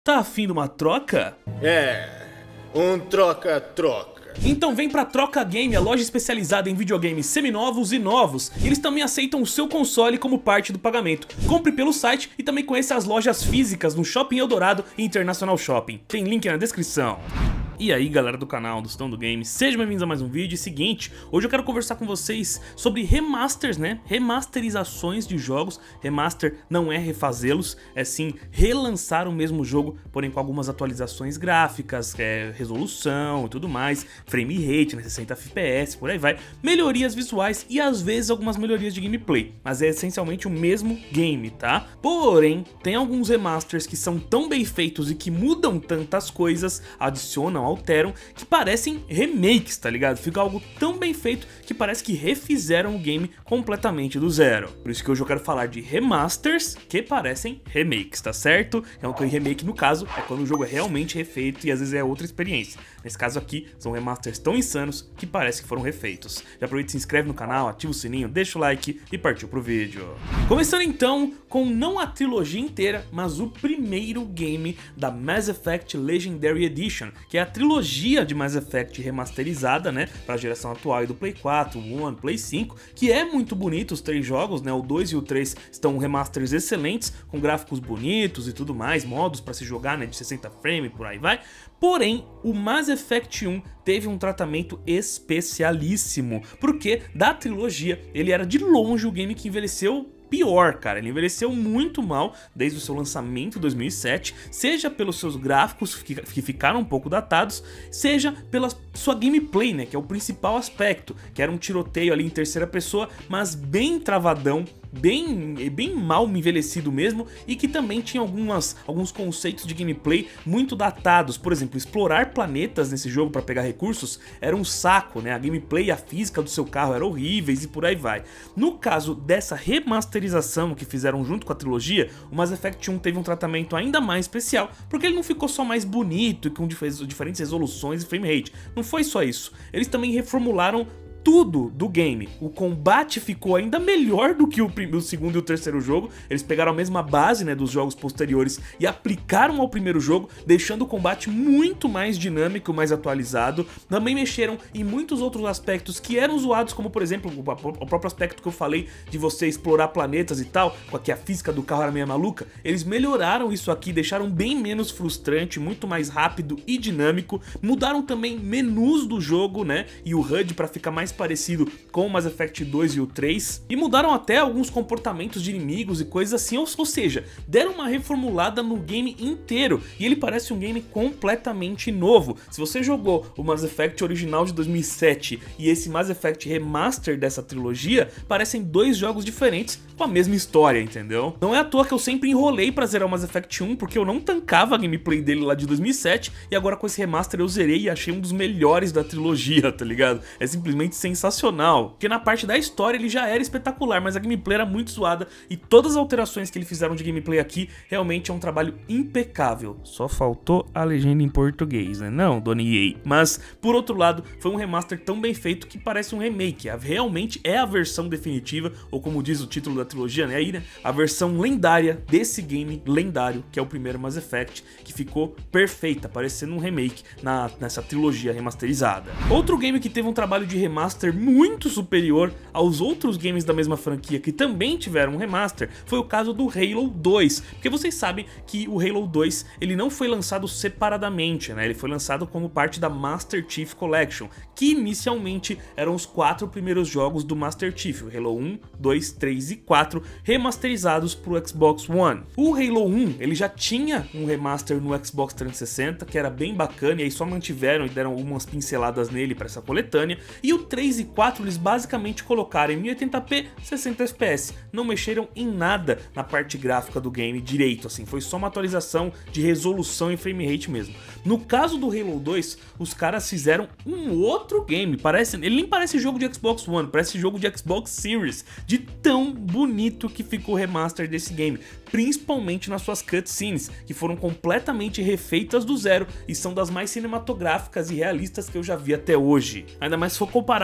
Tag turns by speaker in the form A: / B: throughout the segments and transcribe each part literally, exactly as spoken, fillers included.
A: Tá afim de uma troca?
B: É, um troca-troca.
A: Então vem pra Troca Game, a loja especializada em videogames seminovos e novos. E eles também aceitam o seu console como parte do pagamento. Compre pelo site e também conheça as lojas físicas no Shopping Eldorado e International Shopping. Tem link na descrição. E aí galera do canal do Estão do Game, sejam bem-vindos a mais um vídeo. E seguinte, hoje eu quero conversar com vocês sobre remasters, né? Remasterizações de jogos. Remaster não é refazê-los, é sim relançar o mesmo jogo, porém com algumas atualizações gráficas, é, resolução e tudo mais, frame rate, né, sessenta F P S, por aí vai, melhorias visuais e às vezes algumas melhorias de gameplay, mas é essencialmente o mesmo game, tá? Porém, tem alguns remasters que são tão bem feitos e que mudam tantas coisas, adicionam, alteram, que parecem remakes, tá ligado? Fica algo tão bem feito que parece que refizeram o game completamente do zero. Por isso que hoje eu quero falar de remasters que parecem remakes, tá certo? É um remake, no caso, é quando o jogo é realmente refeito e às vezes é outra experiência. Nesse caso aqui, são remasters tão insanos que parece que foram refeitos. Já aproveita e se inscreve no canal, ativa o sininho, deixa o like e partiu pro vídeo. Começando então com não a trilogia inteira, mas o primeiro game da Mass Effect Legendary Edition, que é a trilogia de Mass Effect remasterizada, né, para a geração atual e do Play quatro, One, Play cinco, que é muito bonito os três jogos, né, o dois e o três estão remasters excelentes, com gráficos bonitos e tudo mais, modos para se jogar, né, de sessenta frames, por aí vai. Porém, o Mass Effect um teve um tratamento especialíssimo, porque da trilogia ele era de longe o game que envelheceu pior, cara. Ele envelheceu muito mal desde o seu lançamento em dois mil e sete, seja pelos seus gráficos que ficaram um pouco datados, seja pela sua gameplay, né, que é o principal aspecto, que era um tiroteio ali em terceira pessoa, mas bem travadão, bem, bem mal envelhecido mesmo, e que também tinha algumas, alguns conceitos de gameplay muito datados. Por exemplo, explorar planetas nesse jogo para pegar recursos era um saco, né? A gameplay e a física do seu carro eram horríveis e por aí vai. No caso dessa remasterização que fizeram junto com a trilogia, o Mass Effect um teve um tratamento ainda mais especial, porque ele não ficou só mais bonito e com diferentes resoluções e frame rate. Não foi só isso, eles também reformularam tudo do game. O combate ficou ainda melhor do que o, primeiro, o segundo e o terceiro jogo. Eles pegaram a mesma base, né, dos jogos posteriores e aplicaram ao primeiro jogo, deixando o combate muito mais dinâmico, mais atualizado. Também mexeram em muitos outros aspectos que eram zoados, como por exemplo o próprio aspecto que eu falei de você explorar planetas e tal, com que a física do carro era meio maluca. Eles melhoraram isso aqui, deixaram bem menos frustrante, muito mais rápido e dinâmico. Mudaram também menus do jogo, né, e o H U D para ficar mais parecido com o Mass Effect dois e o três, e mudaram até alguns comportamentos de inimigos e coisas assim, ou, ou seja, deram uma reformulada no game inteiro, e ele parece um game completamente novo. Se você jogou o Mass Effect original de dois mil e sete e esse Mass Effect Remaster dessa trilogia, parecem dois jogos diferentes com a mesma história, entendeu? Não é à toa que eu sempre enrolei pra zerar o Mass Effect um, porque eu não tancava a gameplay dele lá de dois mil e sete, e agora com esse remaster eu zerei e achei um dos melhores da trilogia, tá ligado? É simplesmente sensacional, porque na parte da história ele já era espetacular, mas a gameplay era muito zoada, e todas as alterações que eles fizeram de gameplay aqui realmente é um trabalho impecável. Só faltou a legenda em português, né? Não, dona E A. Mas, por outro lado, foi um remaster tão bem feito que parece um remake. Realmente é a versão definitiva, ou como diz o título da trilogia, né? Aí, né? A versão lendária desse game lendário, que é o primeiro Mass Effect, que ficou perfeita, parecendo um remake na, nessa trilogia remasterizada. Outro game que teve um trabalho de remaster muito superior aos outros games da mesma franquia que também tiveram um remaster foi o caso do Halo dois, porque vocês sabem que o Halo dois ele não foi lançado separadamente, né? Ele foi lançado como parte da Master Chief Collection, que inicialmente eram os quatro primeiros jogos do Master Chief, o Halo um, dois, três e quatro, remasterizados para o Xbox One. O Halo um ele já tinha um remaster no Xbox trezentos e sessenta, que era bem bacana, e aí só mantiveram e deram algumas pinceladas nele para essa coletânea, e o três e quatro eles basicamente colocaram em mil e oitenta p, sessenta F P S, não mexeram em nada na parte gráfica do game direito, assim, foi só uma atualização de resolução e frame rate mesmo. No caso do Halo dois, os caras fizeram um outro game, parece, ele nem parece jogo de Xbox One, parece jogo de Xbox Series, de tão bonito que ficou o remaster desse game, principalmente nas suas cutscenes, que foram completamente refeitas do zero e são das mais cinematográficas e realistas que eu já vi até hoje. Ainda mais se for comparar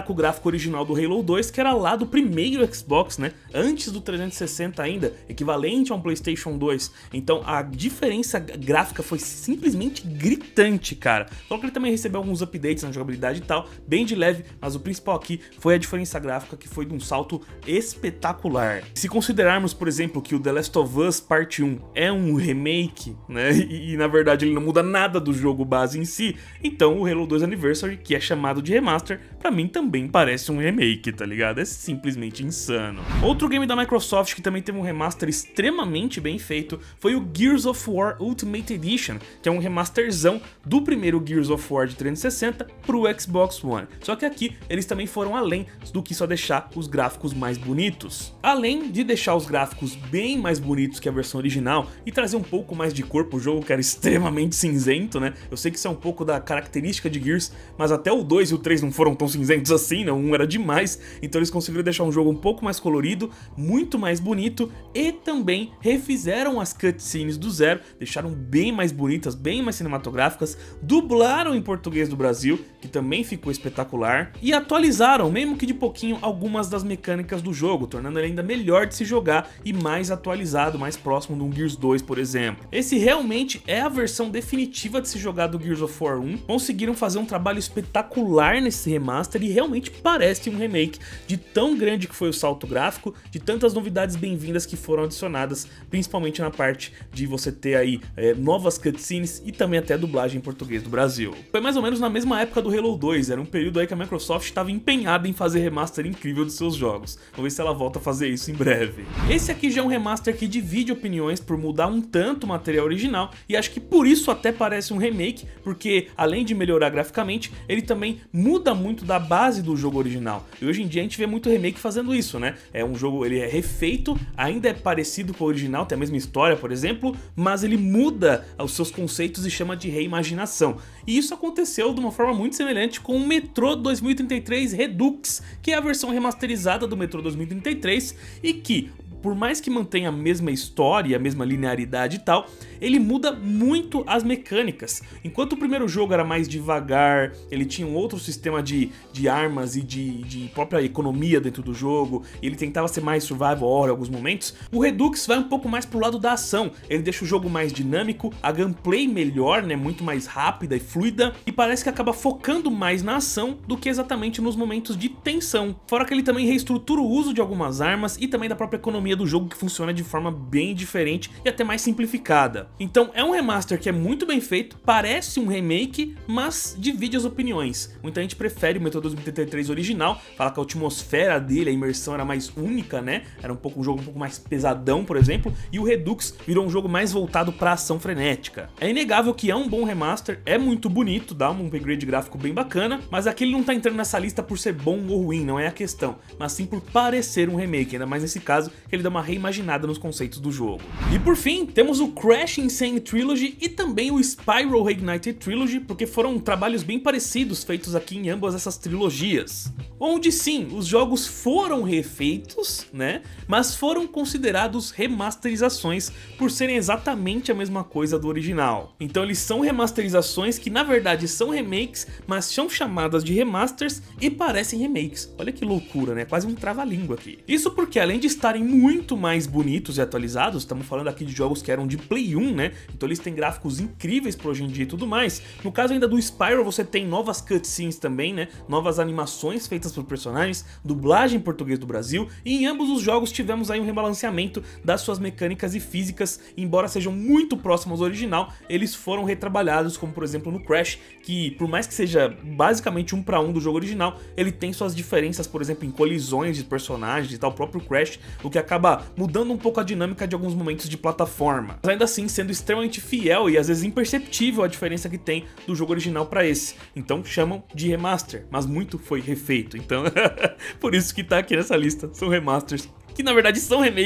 A: com o gráfico original do Halo dois, que era lá do primeiro Xbox, né? Antes do trezentos e sessenta ainda, equivalente a um PlayStation dois. Então a diferença gráfica foi simplesmente gritante, cara. Só que ele também recebeu alguns updates na jogabilidade e tal, bem de leve, mas o principal aqui foi a diferença gráfica, que foi de um salto espetacular. Se considerarmos, por exemplo, que o The Last of Us Parte um é um remake, né? E, e na verdade ele não muda nada do jogo base em si, então o Halo dois Anniversary, que é chamado de remaster, pra mim também parece um remake, tá ligado? É simplesmente insano. Outro game da Microsoft que também teve um remaster extremamente bem feito foi o Gears of War Ultimate Edition, que é um remasterzão do primeiro Gears of War de trezentos e sessenta pro Xbox One. Só que aqui eles também foram além do que só deixar os gráficos mais bonitos. Além de deixar os gráficos bem mais bonitos que a versão original e trazer um pouco mais de cor pro jogo, que era extremamente cinzento, né? Eu sei que isso é um pouco da característica de Gears, mas até o dois e o três não foram tão cinzentos assim, né? Um era demais, então eles conseguiram deixar um jogo um pouco mais colorido, muito mais bonito, e também refizeram as cutscenes do zero, deixaram bem mais bonitas, bem mais cinematográficas, dublaram em português do Brasil, que também ficou espetacular, e atualizaram, mesmo que de pouquinho, algumas das mecânicas do jogo, tornando ele ainda melhor de se jogar e mais atualizado, mais próximo de um Gears dois, por exemplo. Esse realmente é a versão definitiva de se jogar do Gears of War um, conseguiram fazer um trabalho espetacular nesse remaster e realmente parece um remake, de tão grande que foi o salto gráfico, de tantas novidades bem-vindas que foram adicionadas, principalmente na parte de você ter aí é, novas cutscenes e também até dublagem em português do Brasil. Foi mais ou menos na mesma época do Halo dois, era um período aí que a Microsoft estava empenhada em fazer remaster incrível dos seus jogos. Vamos ver se ela volta a fazer isso em breve. Esse aqui já é um remaster que divide opiniões por mudar um tanto o material original, e acho que por isso até parece um remake, porque além de melhorar graficamente, ele também muda muito da base do jogo original. E hoje em dia a gente vê muito remake fazendo isso, né? É um jogo, ele é refeito, ainda é parecido com o original, tem a mesma história, por exemplo, mas ele muda os seus conceitos e chama de reimaginação. E isso aconteceu de uma forma muito semelhante com o Metro dois mil e trinta e três Redux, que é a versão remasterizada do Metro dois mil e trinta e três e que, por mais que mantenha a mesma história, a mesma linearidade e tal, ele muda muito as mecânicas. Enquanto o primeiro jogo era mais devagar, ele tinha um outro sistema de, de armas e de, de própria economia dentro do jogo, ele tentava ser mais survival horror em alguns momentos, o Redux vai um pouco mais pro lado da ação, ele deixa o jogo mais dinâmico, a gameplay melhor, né, muito mais rápida e fluida, e parece que acaba focando mais na ação do que exatamente nos momentos de tensão. Fora que ele também reestrutura o uso de algumas armas e também da própria economia do jogo, que funciona de forma bem diferente e até mais simplificada. Então é um remaster que é muito bem feito, parece um remake, mas divide as opiniões. Muita gente prefere o Metro dois mil e trinta e três original, fala que a atmosfera dele, a imersão era mais única, né? Era um pouco um jogo um pouco mais pesadão, por exemplo, e o Redux virou um jogo mais voltado para ação frenética. É inegável que é um bom remaster, é muito bonito, dá um upgrade gráfico bem bacana, mas aqui ele não tá entrando nessa lista por ser bom ou ruim, não é a questão, mas sim por parecer um remake, ainda mais nesse caso que ele dá uma reimaginada nos conceitos do jogo. E por fim, temos o Crash Insane Trilogy e também o Spyro Reignited Trilogy, porque foram trabalhos bem parecidos feitos aqui em ambas essas trilogias. Onde sim, os jogos foram refeitos, né, mas foram considerados remasterizações por serem exatamente a mesma coisa do original. Então eles são remasterizações que na verdade são remakes, mas são chamadas de remasters e parecem remakes. Olha que loucura, né? Quase um trava-língua aqui. Isso porque além de estarem muito mais bonitos e atualizados, estamos falando aqui de jogos que eram de Play um, né? Então eles têm gráficos incríveis para hoje em dia e tudo mais. No caso ainda do Spyro, você tem novas cutscenes também, né? Novas animações feitas por personagens, dublagem em português do Brasil, e em ambos os jogos tivemos aí um rebalanceamento das suas mecânicas e físicas. Embora sejam muito próximos ao original, eles foram retrabalhados, como por exemplo no Crash, que por mais que seja basicamente um para um do jogo original, ele tem suas diferenças, por exemplo, em colisões de personagens e tal, o próprio Crash, o que acaba mudando um pouco a dinâmica de alguns momentos de plataforma, mas ainda assim sendo extremamente fiel e às vezes imperceptível a diferença que tem do jogo original para esse. Então chamam de remaster, mas muito foi refeito, então por isso que tá aqui nessa lista, são remasters, que na verdade são remakes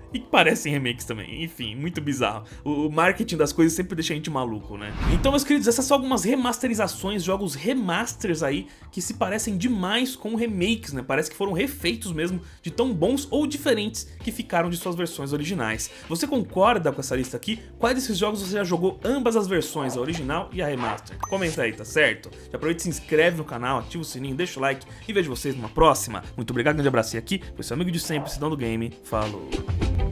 A: E que parecem remakes também, enfim, muito bizarro. O marketing das coisas sempre deixa a gente maluco, né? Então, meus queridos, essas são algumas remasterizações, jogos remasters aí, que se parecem demais com remakes, né? Parece que foram refeitos mesmo, de tão bons ou diferentes que ficaram de suas versões originais. Você concorda com essa lista aqui? Quais desses jogos você já jogou ambas as versões, a original e a remaster? Comenta aí, tá certo? Já aproveita e se inscreve no canal, ativa o sininho, deixa o like e vejo vocês numa próxima. Muito obrigado, grande abraço aqui, foi seu amigo de sempre, Cidão do Game, falou!